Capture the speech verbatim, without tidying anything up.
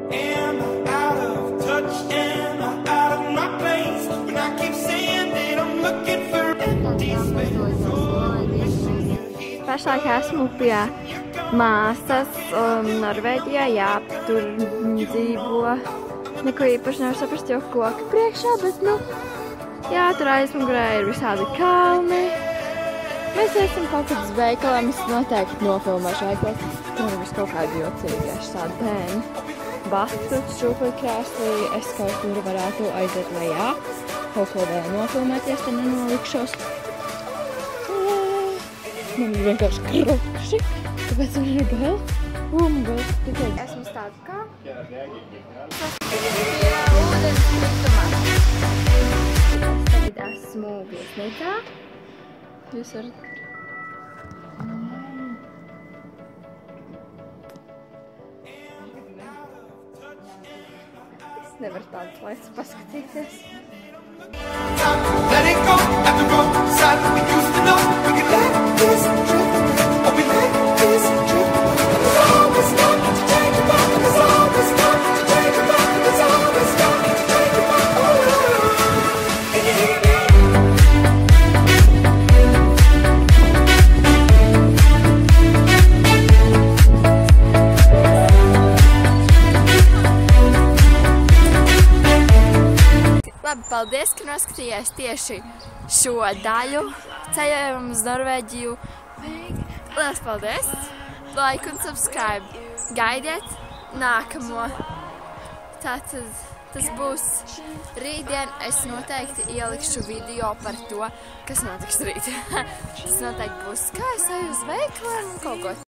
Pašlaik esmu pie māsas um, Norvēģijā, jā, tur viņi dzīvo. Neko īpaši nevar saprast, jo koki priekšā, bet, nu, jā, tur aizmugurē ir visādi kalni. Mēs esam kaut kad uz veikalām, es noteikti nofilmēšu veikalos. Tur ir vis kaut kādi jocīgi, es tādu bēnu. Batu, šūpuļkrēslī, es kaut kur varētu aiziet lejā. Kaut ko vēl nofilmēties, te nenolikšos. Man ir vienkārši krokši, tāpēc man ir bail. Un bail tikai. Esmu stādu kā. Pie ūdens kritumā. Tagad esmu viesnīcā. Jūs varat... Es nevaru tādas lietas paskatīties. Let it go, let it go, side we used to know. We can let this trip, or we let this trip. There's always nothing to take it back. There's always nothing to take it back. There's always nothing to take it back. Labi, paldies, ka noskatījās tieši šo daļu ceļojumu uz Norvēģiju. Lielas paldies! Like un subscribe. Gaidiet nākamo. Tātad tas būs rītdien. Es noteikti ielikšu video par to, kas notiks rīt. Tas noteikti būs, kā es eju uz veikaliem un kaut ko.